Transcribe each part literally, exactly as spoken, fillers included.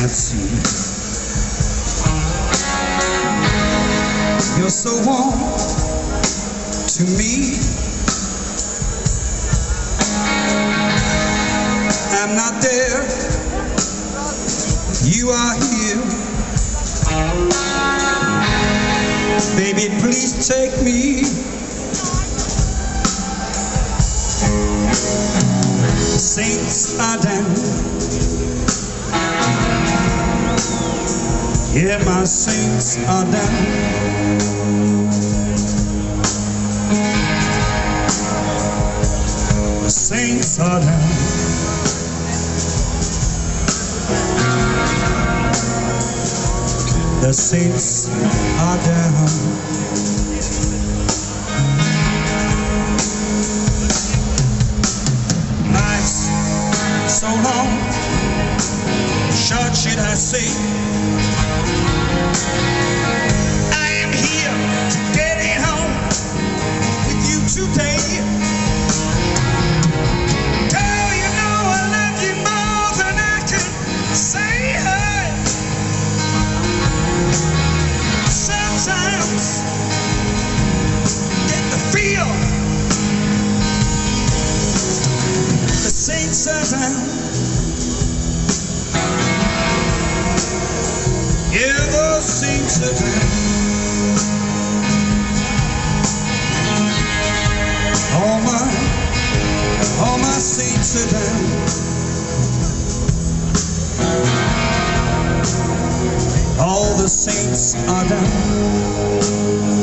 at sea. You're so warm to me. I'm not there, you are here. Baby, please take me. The saints are down. Yeah, my saints are down. The saints are down. The saints are down. Nights so long, short should I say. I am here to get it home with you today. Girl, you know I love you more than I can say. Sometimes get the feel. The saints are down. Yeah, the saints are down. All my, all my saints are down. All the saints are down.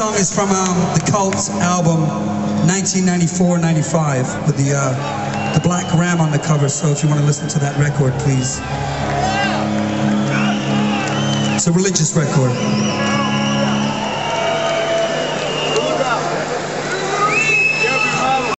song is from um, the Cult album nineteen ninety-four ninety-five with the, uh, the Black Ram on the cover, so if you want to listen to that record, please. It's a religious record.